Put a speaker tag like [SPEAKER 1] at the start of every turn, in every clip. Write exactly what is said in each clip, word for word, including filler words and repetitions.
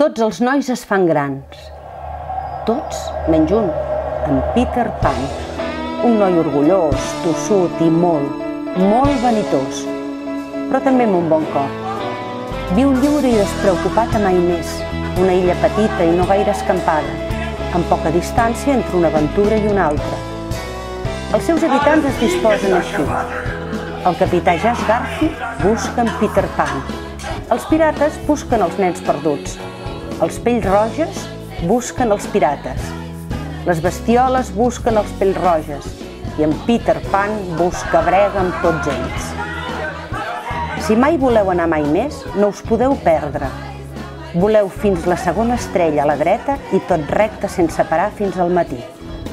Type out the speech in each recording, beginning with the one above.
[SPEAKER 1] Tots els nois es fan grans. Tots menys un, en Peter Pan. Un noi orgullós, tossut i molt, molt vanitós, però també amb un bon cor. Viu lliure i despreocupat a mai més, una illa petita i no gaire escampada, amb poca distància entre una aventura i una altra. Els seus habitants es disposen així. El capità Jas Garfi busca en Peter Pan. Els pirates busquen els nens perduts. Els pells-roges busquen els pirates. Les bestioles busquen els pells-roges i en Peter Pan busca brega amb tots ells. Si mai voleu anar mai més, no us podeu perdre. Voleu fins la segona estrella a la dreta i tot recte sense parar fins al matí.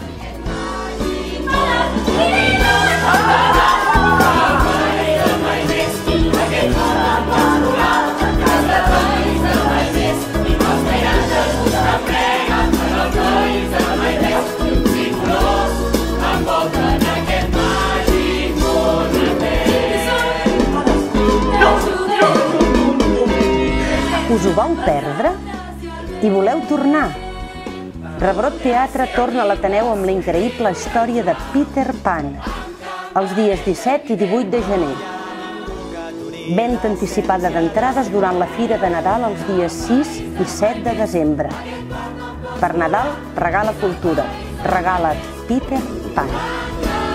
[SPEAKER 1] Us ho vau perdre? I voleu tornar? Rebrot Teatre torna a l'Ateneu amb la increïble història de Peter Pan, els dies disset i divuit de gener. Venda anticipada d'entrades durant la Fira de Nadal els dies sis i set de desembre. Per Nadal, regala cultura. Regala't Peter Pan.